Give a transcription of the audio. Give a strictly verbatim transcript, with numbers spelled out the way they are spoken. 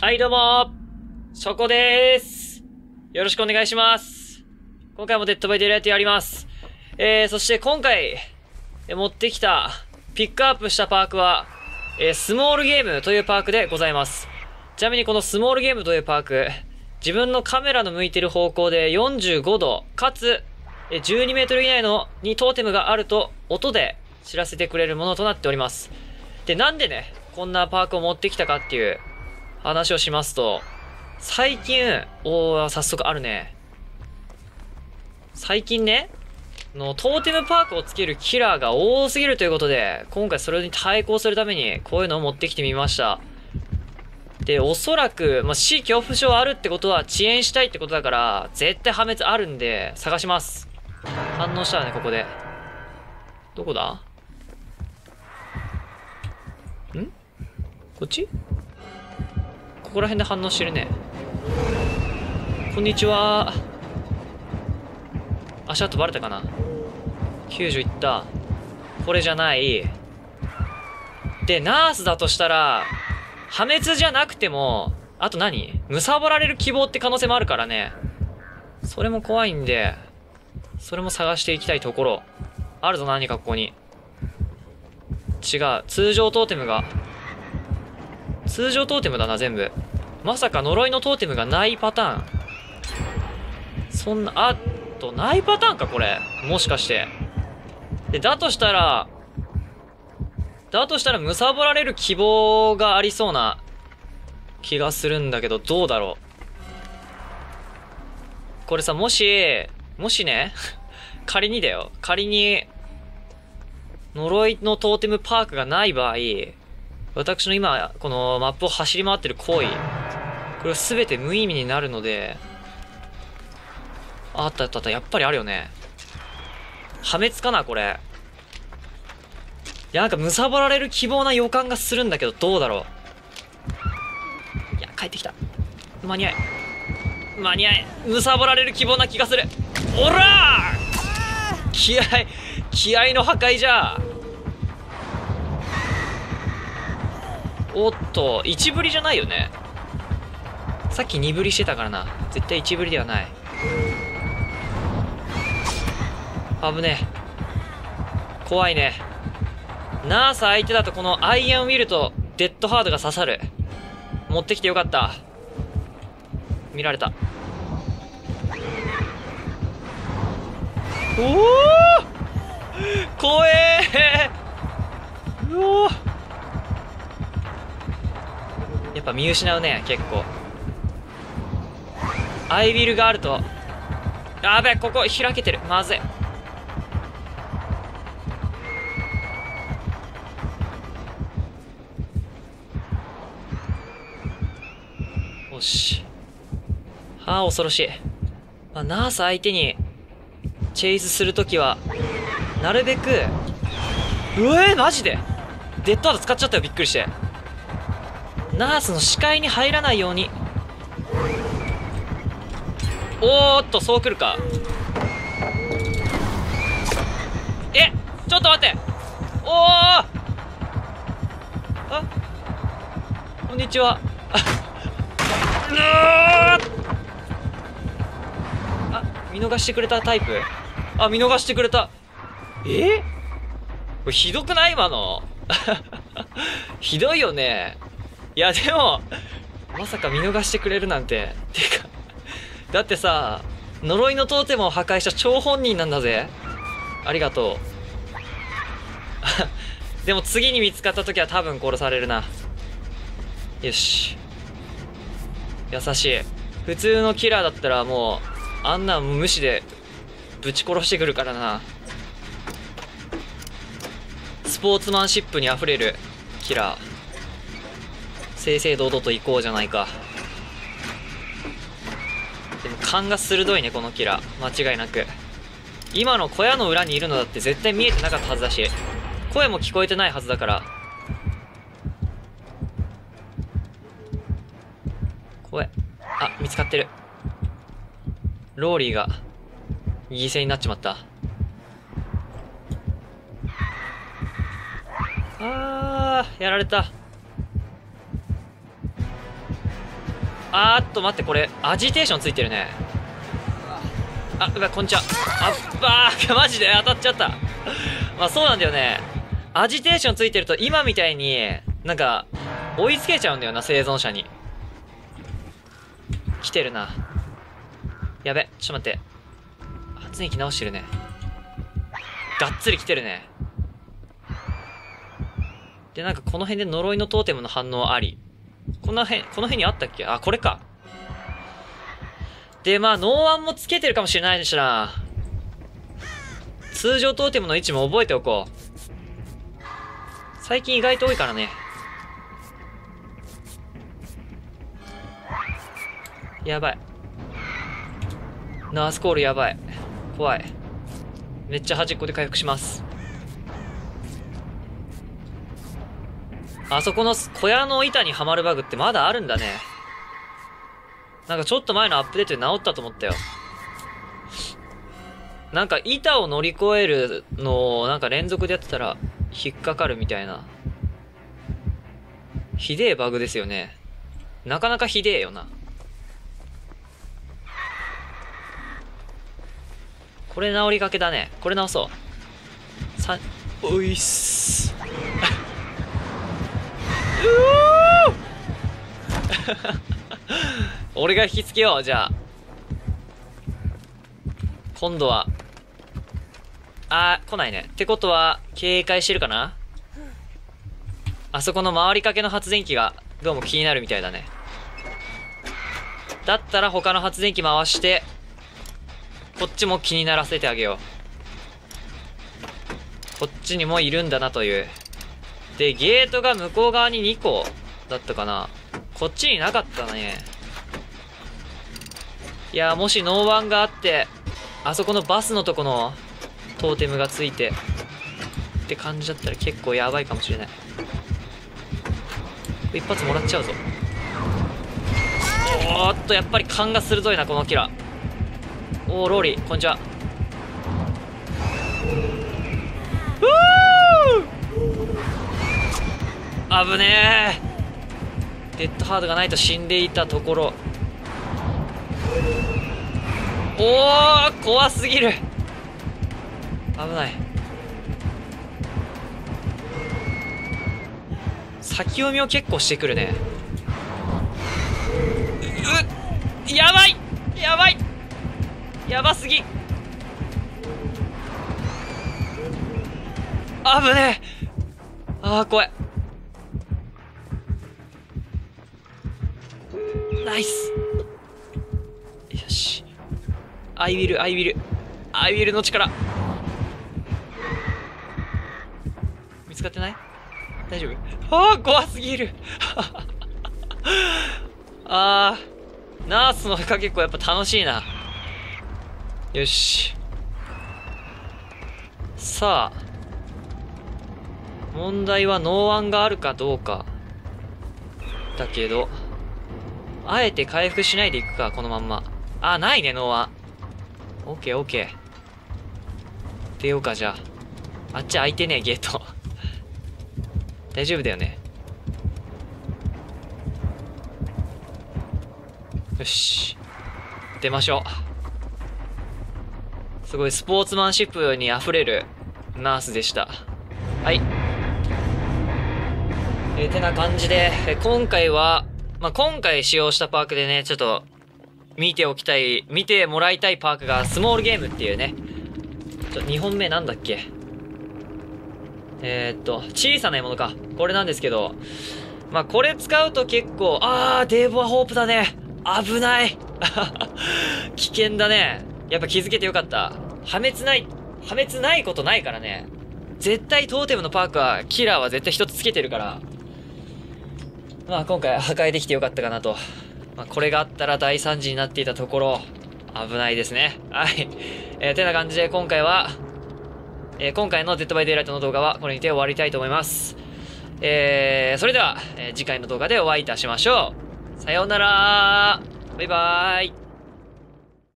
はい、どうもー。ショコでーす。よろしくお願いします。今回もデッドバイデイライトやります。えー、そして今回、え持ってきた、ピックアップしたパークは、えー、スモールゲームというパークでございます。ちなみにこのスモールゲームというパーク、自分のカメラの向いてる方向でよんじゅうごど、かつ、えじゅうにメートル以内のにトーテムがあると、音で知らせてくれるものとなっております。で、なんでね、こんなパークを持ってきたかっていう話をしますと、最近、おー、早速あるね。最近ね、のトーテムパークをつけるキラーが多すぎるということで、今回それに対抗するために、こういうのを持ってきてみました。で、おそらく、まあ、死恐怖症あるってことは遅延したいってことだから、絶対破滅あるんで、探します。反応したらね、ここで。どこだ？ん？こっち？ここら辺で反応してるね。こんにちは。足跡バレたかな？きゅうじゅういった。これじゃない。で、ナースだとしたら、破滅じゃなくても、あと何？貪られる希望って可能性もあるからね。それも怖いんで、それも探していきたいところ。あるぞ、何かここに。違う。通常トーテムが。通常トーテムだな、全部。まさか呪いのトーテムがないパターン。そんな、あと、ないパターンか、これ。もしかして。で、だとしたら、だとしたら、貪られる希望がありそうな気がするんだけど、どうだろう。これさ、もし、もしね、仮にだよ。仮に、呪いのトーテムパークがない場合、私の今、このマップを走り回ってる行為、これは全て無意味になるので、あったあったあった、やっぱりあるよね。破滅かな、これ。いや、なんか貪られる希望な予感がするんだけど、どうだろう。いや、帰ってきた。間に合い。間に合い。貪られる希望な気がする。おらー！気合、気合の破壊じゃ。おっと、一振りじゃないよね。さっき二振りしてたからな。絶対一振りではない。危ねえ。怖いね。ナース相手だとこのアイアンウィルとデッドハードが刺さる。持ってきてよかった。見られた。おお怖えー。うおー、やっぱ見失うね、結構。アイビルがあると、やべえ、ここ開けてる。まずい。よし。はあ、恐ろしい。まあ、ナース相手に、チェイスするときは、なるべく、うえー、マジでデッドハード使っちゃったよ、びっくりして。ナースの視界に入らないように。おーっと、そう来るか。え、ちょっと待って。おー、あ、こんにちは。うわー、あ、見逃してくれたタイプ。あ、見逃してくれた。えこれひどくない？今の。ひどいよね。いや、でも、まさか見逃してくれるなんて。てか、だってさ、呪いのトーテムを破壊した張本人なんだぜ。ありがとう。でも次に見つかった時は多分殺されるな。よし。優しい。普通のキラーだったらもう、あんな無視で、ぶち殺してくるからな。スポーツマンシップに溢れるキラー。正々堂々と行こうじゃないか。でも勘が鋭いね、このキラー。間違いなく。今の小屋の裏にいるのだって絶対見えてなかったはずだし、声も聞こえてないはずだから。怖い。あ、見つかってる。ローリーが犠牲になっちまった。あー、やられた。 あーっと待って、これアジテーションついてるね。あ、うわ、こんにちは。あっばーマジで当たっちゃった。まあそうなんだよね。アジテーションついてると今みたいになんか追いつけちゃうんだよな、生存者に。来てるな。やべ、ちょっと待って。発電機直してるね。がっつり来てるね。で、なんかこの辺で呪いのトーテムの反応あり。この辺、この辺にあったっけ？あ、これか。で、まあ、ノーワンもつけてるかもしれないしな。通常トーテムの位置も覚えておこう。最近意外と多いからね。やばい。ナースコールやばい。怖い。めっちゃ端っこで回復します。あそこの小屋の板にはまるバグってまだあるんだね。なんかちょっと前のアップデートで治ったと思ったよ。なんか板を乗り越えるのをなんか連続でやってたら引っかかるみたいな。ひでえバグですよね。なかなかひでえよな。これ治りかけだね。これ直そう。さ、おいっす。俺が引きつけよう、じゃあ。今度は。あー、来ないね。ってことは、警戒してるかな？あそこの回りかけの発電機が、どうも気になるみたいだね。だったら他の発電機回して、こっちも気にならせてあげよう。こっちにもいるんだなという。で、ゲートが向こう側ににこだったかな。こっちになかったね。いや、もしノーワンがあって、あそこのバスのとこのトーテムがついて、って感じだったら結構やばいかもしれない。一発もらっちゃうぞ。おーっと、やっぱり勘が鋭いな、このキラー。おー、ローリー、こんにちは。うー危ねえ。デッドハードがないと死んでいたところ。おー、怖すぎる。危ない。先読みを結構してくるね。うっ、やばいやばいやばすぎ。危ねえ。あー、怖い。ナイス。よし。アイウィル、アイウィル。アイウィルの力。見つかってない？大丈夫？ああ、怖すぎる。ああ、ナースのかけっこやっぱ楽しいな。よし。さあ。問題はノーワンがあるかどうか。だけど、あえて回復しないでいくか、このまんま。あ、ないね、ノーワン。オッケーオッケー。出ようか、じゃあ。あっち開いてねえ、ゲート。大丈夫だよね。よし。出ましょう。すごいスポーツマンシップに溢れるナースでした。はい。えー、てな感じで、えー、今回は、まあ、今回使用したパークでね、ちょっと、見ておきたい、見てもらいたいパークが、スモールゲームっていうね。ちょ、にほんめなんだっけ？えー、っと、小さな獲物か。これなんですけど、まあ、これ使うと結構、あー、デーボアホープだね。危ない。危険だね。やっぱ気づけてよかった。破滅ない、破滅ないことないからね。絶対トーテムのパークは、キラーは絶対一つつけてるから。まあ今回破壊できてよかったかなと。まあこれがあったら大惨事になっていたところ、危ないですね。はい。えー、てな感じで今回は、えー、今回のデッドバイデイライトの動画はこれにて終わりたいと思います。えー、それでは、えー、次回の動画でお会いいたしましょう。さようなら。バイバーイ。